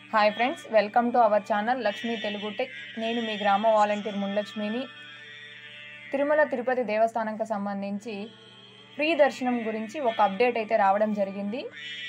Hi friends, welcome to our channel Lakshmi Telugu tech. నేను మీ గ్రామ వాలంటీర్ మున్లక్ష్మిని. తిరుమల తిరుపతి దేవస్థానంకి సంబంధించి ఫ్రీ దర్శనం గురించి ఒక అప్డేట్ అయితే రావడం జరిగింది.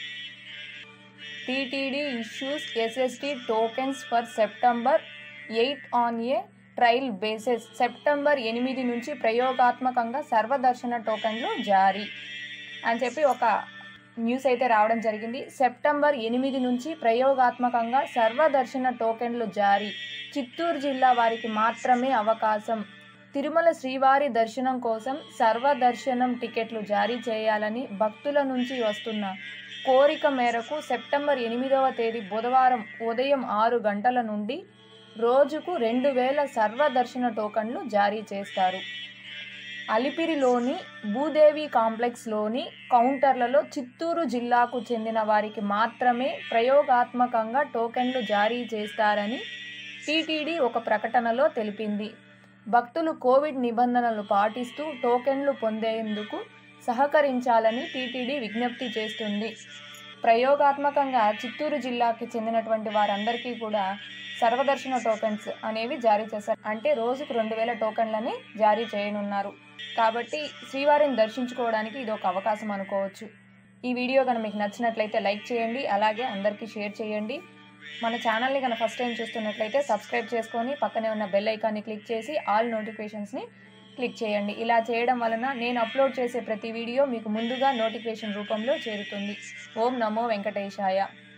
TTD issues SST tokens for September 8 on a trial basis. September 8 నుంచి ప్రయోగాత్మకంగా సర్వదర్శన టోకెన్లు జారీ అని చెప్పి ఒక న్యూస్ అయితే రావడం జరిగింది. సెప్టెంబర్ 8 నుంచి ప్రయోగాత్మకంగా సర్వదర్శన టోకెన్లు జారీ. చిత్తూరు జిల్లా వారికి మాత్రమే అవకాశం. తిరుమల శ్రీవారి దర్శనం కోసం సర్వదర్శనం టికెట్లు జారీ చేయాలని భక్తుల నుంచి వస్తున్న కోరిక మేరకు సెప్టెంబర్ 8వ తేదీ బుధవారం ఉదయం 6 గంటల నుండి రోజుకు 2000 సర్వదర్శన టోకన్లు జారీ చేస్తారు. అలిపిరిలోని భూదేవి కాంప్లెక్స్లోని కౌంటర్లలో చిత్తూరు జిల్లాకు చెందిన వారికి మాత్రమే ప్రయోగాత్మకంగా టోకెన్లు జారీ చేస్తారని టీటీడీ ఒక ప్రకటనలో తెలిపింది. భక్తులు కోవిడ్ నిబంధనలు పాటిస్తూ టోకెన్లు పొందేందుకు సహకరించాలని టీటీడీ విజ్ఞప్తి చేస్తుంది. ప్రయోగాత్మకంగా చిత్తూరు జిల్లాకి చెందినటువంటి వారందరికీ కూడా సర్వదర్శన టోకెన్స్ అనేవి జారీ చేశారు. అంటే రోజుకు 2000 టోకెన్లని జారీ చేయనున్నారు. కాబట్టి శ్రీవారిని దర్శించుకోవడానికి ఇది ఒక అవకాశం అనుకోవచ్చు. ఈ వీడియో కనుక మీకు నచ్చినట్లయితే లైక్ చేయండి, అలాగే అందరికీ షేర్ చేయండి. మన ఛానల్ని కనుక ఫస్ట్ టైం చూస్తున్నట్లయితే సబ్స్క్రైబ్ చేసుకొని పక్కనే ఉన్న బెల్ ఐకాన్ని క్లిక్ చేసి ఆల్ నోటిఫికేషన్స్ని క్లిక్ చేయండి. ఇలా చేయడం వలన నేను అప్లోడ్ చేసే ప్రతి వీడియో మీకు ముందుగా నోటిఫికేషన్ రూపంలో చేరుతుంది. ఓం నమో వెంకటేశాయ.